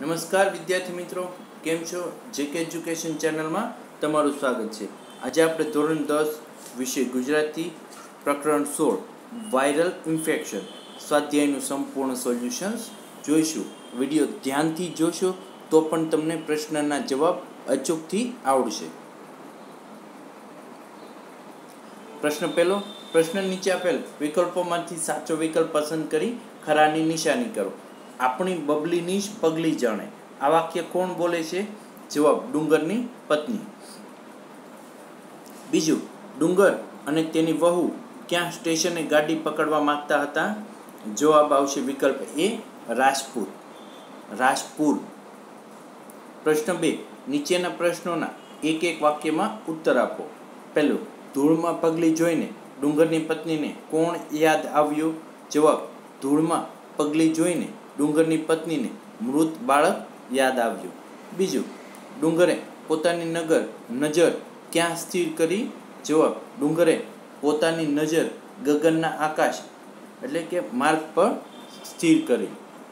નમસ્કાર વિદ્યાર્થી મિત્રો, કેમ છો? જેકે એજ્યુકેશન ચેનલમાં તમારું સ્વાગત છે। આજે આપણે ધોરણ 10 વિષય ગુજરાતી પ્રકરણ 16 વાયરલ ઇન્ફેક્શન સ્વાધ્યાયનું સંપૂર્ણ સોલ્યુશન્સ જોઈશું। વિડીયો ધ્યાનથી જોશો તો પણ તમને પ્રશ્નના જવાબ અચૂકથી આવડશે। પ્રશ્ન પહેલો, પ્રશ્ન નીચે આપેલ વિકલ્પોમાંથી સાચો વિકલ્પ પસંદ કરી ખરાની નિશાની કરો। આપણી બબલીની જ પગલી જાણે, આ વાક્ય કોણ બોલે છે? જવાબ, ડુંગરની પત્ની। બીજું, ડુંગર અને તેની વહુ ક્યાં સ્ટેશને ગાડી પકડવા માંગતા હતા? જવાબ આવશે વિકલ્પ એ, રાજપુર। પ્રશ્ન 2, નીચેના પ્રશ્નોના એક એક વાક્યમાં ઉત્તર આપો। પહેલું, ધૂળમાં પગલી જોઈને ડુંગરની પત્નીને કોણ યાદ આવ્યું? જવાબ, ધૂળમાં પગલી જોઈને ડુંગરની પત્નીને મૃત બાળક યાદ આવ્યું। બીજું, ડુંગરે પોતાની નજર ક્યાં સ્થિર કરી? જવાબ, ડુંગરે પોતાની નજર ગગનના આકાશ એટલે કે માર્ગ પર સ્થિર કરી।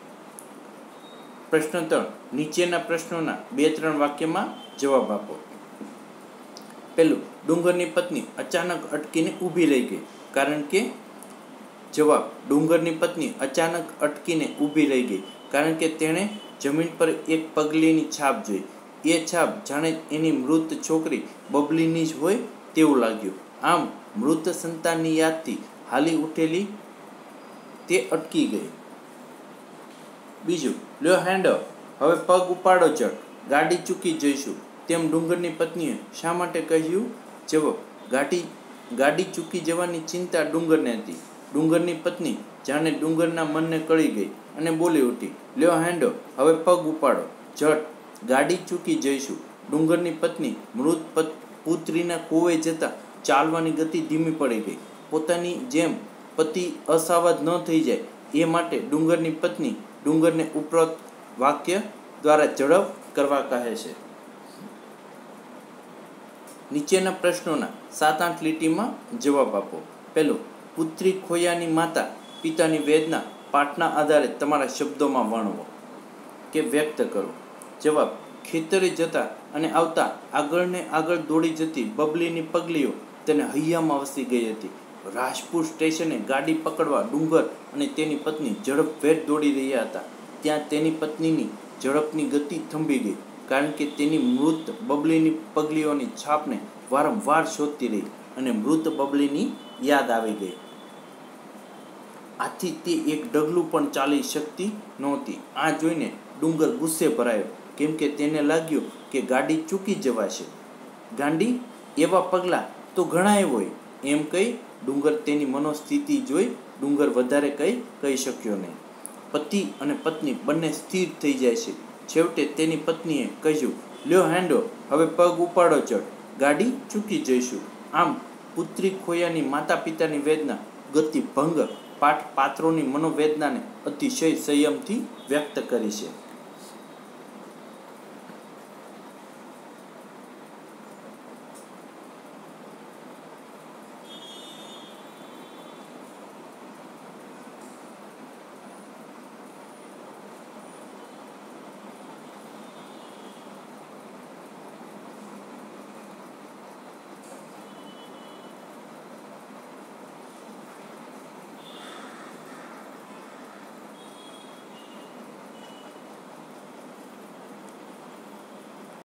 પ્રશ્ન 3, નીચેના પ્રશ્નોના 2-3 વાક્યમાં જવાબ આપો। પહેલું, ડુંગરની પત્ની અચાનક અટકીને ઊભી રહી ગઈ, કારણ કે? જવાબ, ડુંગરની પત્ની અચાનક અટકીને ઊભી રહી ગઈ કારણ કે તેણે જમીન પર એક પગલીની છાપ જોઈ। એ છાપ જાણે એની મૃત છોકરી બબલીની જ હોય તેવું લાગ્યું। આમ મૃત સંતાનની યાદથી હાલી ઉઠેલી તે અટકી ગઈ। બીજું, લ્યો હેન્ડો, હવે પગ ઉપાડો ચટ, ગાડી ચૂકી જઈશું, તેમ ડુંગરની પત્નીએ શા માટે કહ્યું? જવાબ, ગાડી ચૂકી જવાની ચિંતા ડુંગરને હતી। ડુંગરની પત્ની જાણે ડુંગરના મનને કળી ગઈ અને બોલી ઉઠી, લ્યો હેન્ડો, હવે પગ ઉપાડો ઝટ, ગાડી ચૂકી જઈશું। ડુંગરની પત્ની મૃત પુત્રીના ખોવાઈ જતા ચાલવાની ગતિ ધીમી પડી ગઈ। પોતાની જેમ પતિ અસાવધ ન થઈ જાય એ માટે ડુંગરની પત્ની ડુંગરને ઉપરોક્ત વાક્ય દ્વારા ઝડપ કરવા કહે છે। નીચેના પ્રશ્નોના 7-8 લીટીમાં જવાબ આપો। પહેલો, પુત્રી ખોયાની માતા પિતાની વેદના પાઠના આધારે તમારા શબ્દોમાં વર્ણવો કે વ્યક્ત કરો। જવાબ, ખેતરે જતા અને આવતા આગળને આગળ દોડી જતી બબલીની પગલીઓ તેને હૈયામાં વસી ગઈ હતી। રાજપુર સ્ટેશને ગાડી પકડવા ડુંગર અને તેની પત્ની ઝડપભેર દોડી રહ્યા હતા। ત્યાં તેની પત્નીની ઝડપની ગતિ થંભી ગઈ કારણ કે તેની મૃત બબલીની પગલીઓની છાપને વારંવાર શોધતી રહી અને મૃત બબલીની યાદ આવી ગઈ। આથી તે એક ડગલું પણ ચાલી શકતી નહોતી। આ જોઈને ડુંગર ગુસ્સે ભરાયો કેમ કે તેને લાગ્યું કે ગાડી ચૂકી જવાશે। ગાંડી, એવા પગલાં તો ઘણાય હોય, એમ કહી ડુંગર તેની મનોસ્થિતિ જોઈ ડુંગર વધારે કહી શક્યો નહીં। પતિ અને પત્ની બંને સ્થિર થઈ જાય છે। છેવટે તેની પત્નીએ કહ્યું, લ્યો હેન્ડો, હવે પગ ઉપાડો ચટ, ગાડી ચૂકી જઈશું। આમ પુત્રી ખોયાની માતા પિતાની વેદના ગતિભંગ પાત્રોની મનોવેદનાને અતિશય સંયમથી વ્યક્ત કરી છે।